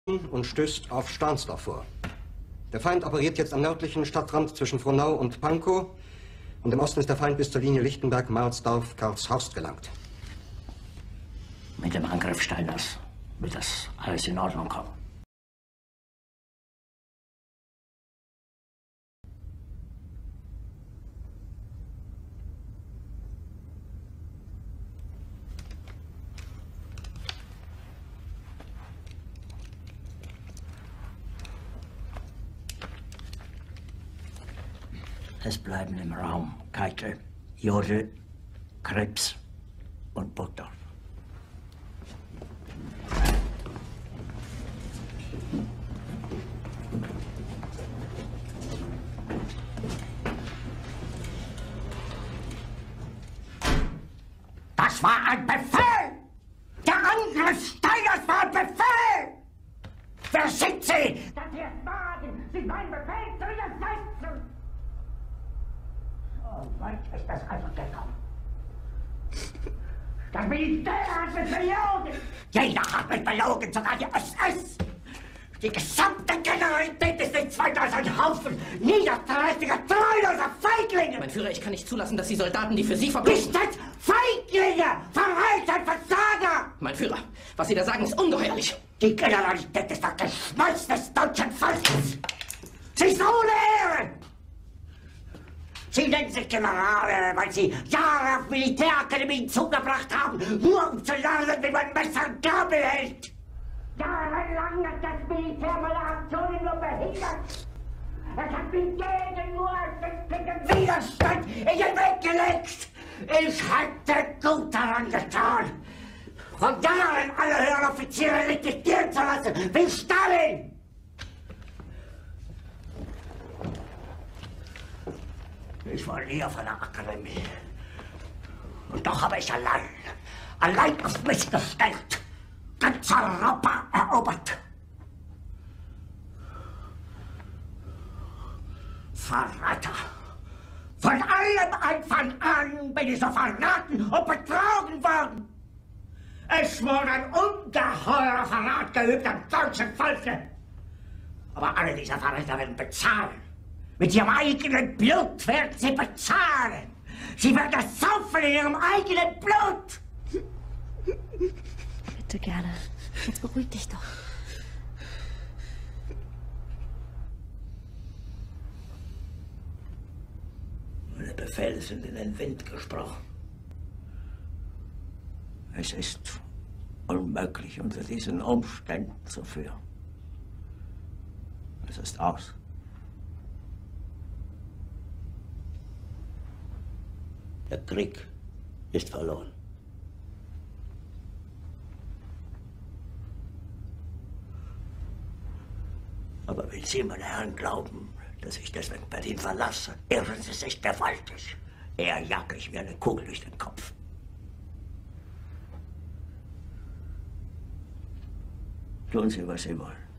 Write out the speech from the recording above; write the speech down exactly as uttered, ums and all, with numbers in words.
und stößt auf Stahnsdorf vor. Der Feind operiert jetzt am nördlichen Stadtrand zwischen Frohnau und Pankow und im Osten ist der Feind bis zur Linie Lichtenberg-Marsdorf-Karlshorst gelangt. Mit dem Angriff Steiners wird das alles in Ordnung kommen. Es bleiben im Raum Keitel, Jodl, Krebs und Burgdorf. Das war ein Befehl! Der Angriff Steiners war ein Befehl! Wer sind Sie, dass Sie es wagen, sich meinen Befehl zu widersetzen? So weit ist das also gekommen. Das Militär hat mich belogen! Jeder hat mich belogen, sogar die S S! Die gesamte Generalität ist nichts weiter als ein Haufen niederträchtiger, treuloser Feiglinge! Mein Führer, ich kann nicht zulassen, dass die Soldaten, die für Sie verbringen... Nicht als Feiglinge! Verreiter, Versager! Mein Führer, was Sie da sagen, ist ungeheuerlich! Die Generalität ist das Geschmolz des deutschen Volkes! Sie ist ohne Ehre! Sie nennen sich Generale, weil Sie Jahre auf Militärakademien zugebracht haben, nur um zu lernen, wie man Messer und Gabel hält! Jahrelang hat das Militär meine Aktionen nur behindert. Es hat mich jeden nur ersichtlichen Widerstand in den Weg gelegt. Ich hätte gut daran getan, von Jahren alle höheren Offiziere liquidieren zu lassen, wie Stalin. Ich war nie auf einer Akademie. Und doch habe ich allein, allein auf mich gestellt, ganz Europa erobert. Verräter! Von allem Anfang an bin ich so verraten und betrogen worden. Es wurde ein ungeheurer Verrat geübt am deutschen Volke. Aber alle diese Verräter werden bezahlen. Mit ihrem eigenen Blut werden sie bezahlen. Sie werden es saufen in ihrem eigenen Blut. Bitte gerne. Jetzt beruhig dich doch. Meine Befehle sind in den Wind gesprochen. Es ist unmöglich, unter diesen Umständen zu führen. Es ist aus. Der Krieg ist verloren. Aber wenn Sie, meine Herren, glauben, dass ich deswegen Berlin verlasse, irren Sie sich gewaltig. Eher jage ich mir eine Kugel durch den Kopf. Tun Sie, was Sie wollen.